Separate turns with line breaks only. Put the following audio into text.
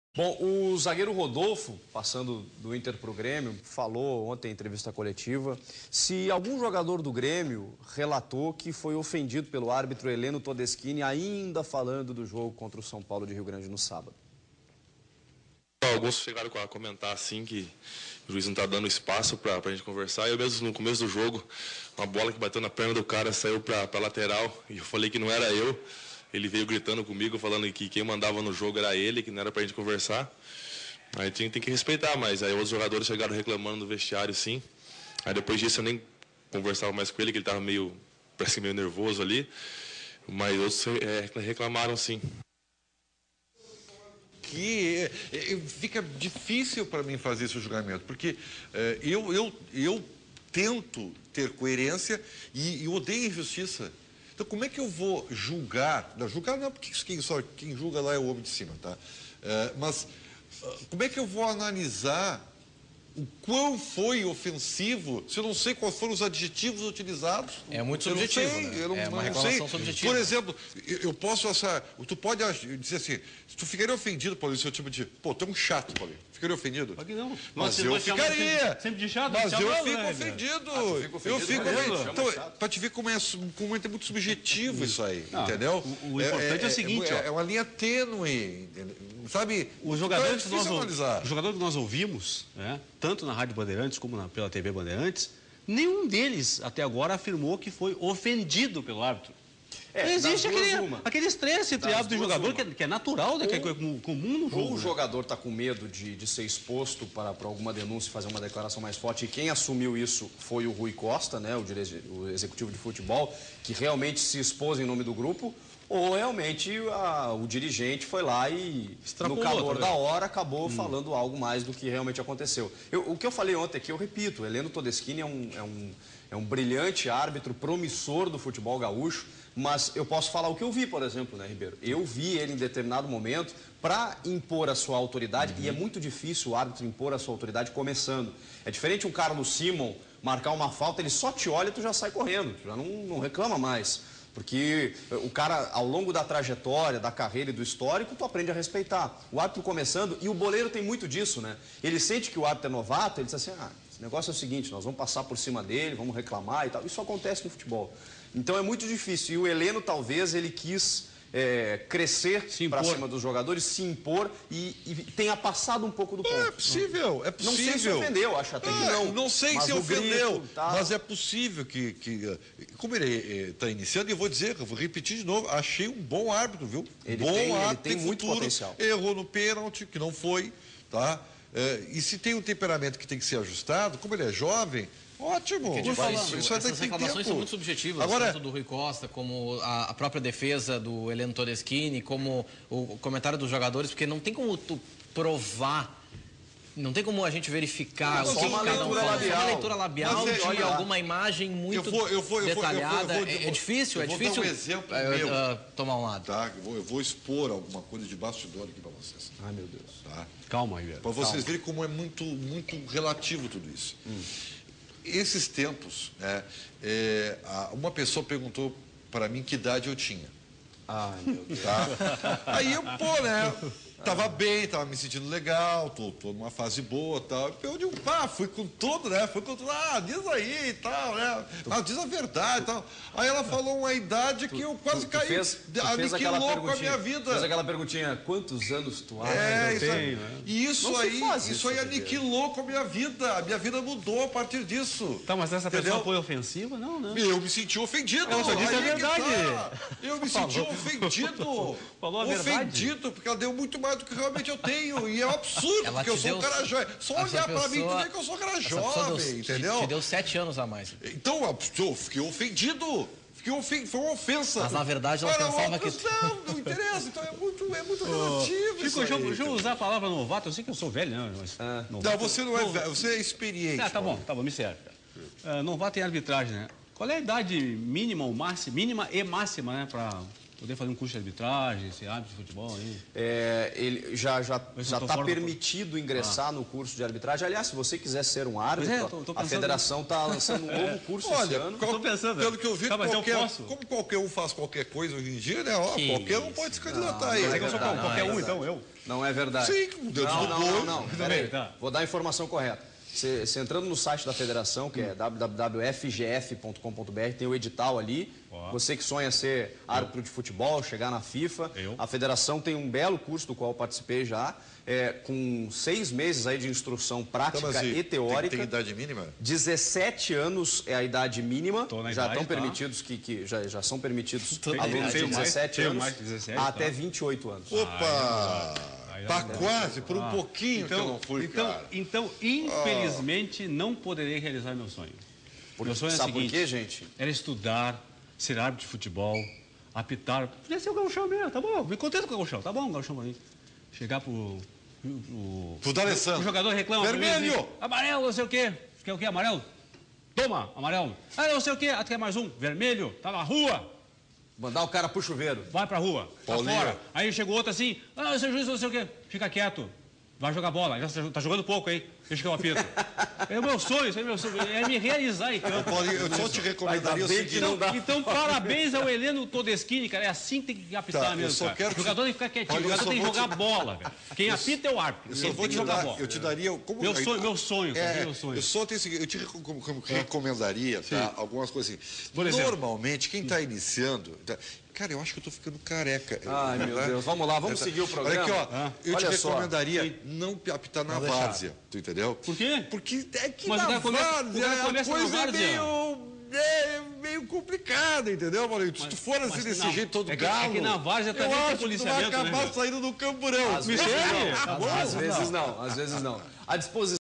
Bom, o zagueiro Rodolfo, passando do Inter para o Grêmio, falou ontem em entrevista coletiva se algum jogador do Grêmio relatou que foi ofendido pelo árbitro Heleno Todeschini, ainda falando do jogo contra o São Paulo de Rio Grande no sábado.
Alguns chegaram a comentar assim que o juiz não está dando espaço para a gente conversar. Eu mesmo no começo do jogo, uma bola que bateu na perna do cara saiu para a lateral e eu falei que não era eu. Ele veio gritando comigo, falando que quem mandava no jogo era ele, que não era pra gente conversar. Aí tem que respeitar, mas aí os jogadores chegaram reclamando no vestiário, sim. Aí depois disso eu nem conversava mais com ele, que ele estava parece que meio nervoso ali. Mas outros reclamaram, sim.
Que fica difícil para mim fazer esse julgamento, porque eu tento ter coerência e odeio injustiça. Então, como é que eu vou julgar? Não, julgar não é porque quem julga lá é o homem de cima, tá? Mas como é que eu vou analisar o quão foi ofensivo se eu não sei quais foram os adjetivos utilizados?
É muito subjetivo, né? É uma reclamação subjetiva.
Por exemplo, eu posso achar... Tu pode dizer assim, se tu ficaria ofendido, Paulinho, se eu tipo de... Pô, tu é um chato, Paulinho. Ficaria ofendido?
Aqui não.
Mas eu ficaria.
Sempre de chato,
mas eu fico ofendido. Eu fico ofendido. Então, para te ver como é muito subjetivo isso aí, entendeu?
O importante é o seguinte,
é uma linha tênue, sabe?
Os jogadores que nós ouvimos, né, tanto na Rádio Bandeirantes como pela TV Bandeirantes, nenhum deles até agora afirmou que foi ofendido pelo árbitro. Não existe aquele estresse entre árbitro e jogador que é natural, né, que é comum no jogo.
Ou o jogador está com medo de ser exposto para alguma denúncia e fazer uma declaração mais forte, e quem assumiu isso foi o Rui Costa, né, o executivo de futebol, que realmente se expôs em nome do grupo, ou realmente o dirigente foi lá e, no calor da hora, acabou falando algo mais do que realmente aconteceu. O que eu falei ontem aqui, eu repito, o Heleno Todeschini é um brilhante árbitro, promissor do futebol gaúcho, mas eu posso falar o que eu vi, por exemplo, né, Ribeiro? Eu vi ele em determinado momento para impor a sua autoridade, e é muito difícil o árbitro impor a sua autoridade começando. É diferente um Carlos Simon marcar uma falta, ele só te olha e tu já sai correndo, tu já não reclama mais. Porque o cara, ao longo da trajetória, da carreira e do histórico, tu aprende a respeitar. O árbitro começando, e o boleiro tem muito disso, né? Ele sente que o árbitro é novato, ele diz assim, esse negócio é o seguinte, nós vamos passar por cima dele, vamos reclamar e tal. Isso acontece no futebol. Então é muito difícil. E o Heleno, talvez, ele quis crescer para cima dos jogadores, se impor e tenha passado um pouco do ponto.
É possível, é possível.
Não sei se ofendeu, acho até que não.
Não sei se ofendeu, mas é possível que como ele está iniciando, e eu vou repetir de novo, achei um bom árbitro, viu?
Ele tem muito
futuro,
potencial.
Errou no pênalti, que não foi, tá? E se tem um temperamento que tem que ser ajustado, como ele é jovem, ótimo.
Essas reclamações são muito subjetivas, tanto do Rui Costa, como a própria defesa do Heleno Todeschini, como o comentário dos jogadores, porque não tem como tu provar, não tem como a gente verificar
só uma leitura labial
de alguma imagem muito detalhada. É difícil
dar um exemplo
tomar um lado.
Tá? Eu vou expor alguma coisa de bastidor aqui para vocês.
Ai, meu Deus.
Tá?
Calma, Ribeiro.
Para vocês verem como é muito relativo tudo isso. Esses tempos, uma pessoa perguntou para mim que idade eu tinha.
Ai, meu Deus.
Tá? Aí eu, tava bem, tava me sentindo legal, tô numa fase boa e tal. Eu digo, fui com tudo, né? Diz aí e tal, né? Diz a verdade e tal. Aí ela falou uma idade que eu quase caí. Aniquilou com a minha vida.
Fez aquela perguntinha, quantos anos tu acha
que eu tenho? E isso aí aniquilou com a minha vida. A minha vida mudou a partir disso.
Tá, mas essa pessoa foi ofensiva? Não.
Eu me senti ofendido.
Ela só disse a verdade.
Eu me senti ofendido.
Falou a verdade.
Ofendido, porque ela deu muito mais do que realmente eu tenho. E é um absurdo, porque eu sou um cara jovem. Só olhar pra mim e ver que eu sou um cara jovem, entendeu?
Te deu 7 anos a mais.
Então, eu fiquei ofendido. Foi uma ofensa.
Mas na verdade ela pensava que...
Não interessa, então é muito relativo.
Chico, deixa eu usar a palavra novato, eu sei que eu sou velho, né? Mas
não, você não é velho, você é experiente.
Tá bom, me serve. Novato em arbitragem, né? Qual é a idade mínima ou máxima, mínima e máxima, né, para poder fazer um curso de arbitragem, ser árbitro de futebol aí?
Ele já está permitido ingressar no curso de arbitragem. Aliás, se você quiser ser um árbitro, a federação está lançando um novo curso esse ano.
Estou pensando. Pelo que eu vi, como qualquer um faz qualquer coisa hoje em dia, né? Qualquer um pode se candidatar aí.
Eu sou qualquer um, então eu?
Não é verdade.
Sim, com Deus do boi.
Não. Peraí, vou dar a informação correta. Você entrando no site da federação, que é www.fgf.com.br, tem o edital ali. Você que sonha ser árbitro de futebol, chegar na FIFA. A federação tem um belo curso do qual eu participei já, com 6 meses aí de instrução prática e teórica.
Tem idade mínima?
17 anos é a idade mínima. Já estão permitidos já são permitidos alunos de 17 anos até 28 anos.
Opa! Tá quase, por um pouquinho que eu não fui, cara.
Então, infelizmente, não poderei realizar meu sonho. Meu sonho é o seguinte,
por quê, gente?
Era estudar, ser árbitro de futebol, apitar. Podia ser o gauchão mesmo, tá bom, me contento com o gauchão, tá bom, o gauchão pra mim. Chegar pro
D'Alessandro.
O jogador reclama.
Vermelho!
Amarelo, não sei o quê. Quer o quê, amarelo? Toma, amarelo. Ah, não sei o quê, quer mais um? Vermelho, tá na rua.
Mandar o cara pro chuveiro.
Vai pra rua, tá fora. Aí chegou outro assim, seu juiz, não sei o quê. Fica quieto, vai jogar bola. Já tá jogando pouco, hein? Deixa que eu apito. É o meu sonho, isso é meu sonho. É me realizar em campo.
Eu só te recomendaria o seguinte.
Então, parabéns ao Heleno Todeschini, cara. É assim que tem que apitar mesmo, cara. O jogador tem que ficar quietinho, o jogador tem que jogar bola, velho. Quem apita é o árbitro.
Eu vou te jogar bola. Eu te daria...
Meu sonho.
Eu só tenho o seguinte, eu te recomendaria, tá? Algumas coisas assim. Normalmente, quem está iniciando... Cara, eu acho que eu tô ficando careca.
Ai, meu Deus. Vamos lá, vamos seguir o programa.
Olha aqui, ó. Eu te recomendaria não apitar na várzea. Tu entendeu?
Por quê?
Porque é que na várzea a coisa é meio complicada, entendeu, Maurício? Se tu for assim desse jeito todo galo...
É que na várzea também tem policiamento,
tu vai acabar saindo do camburão.
Às vezes não. À disposição.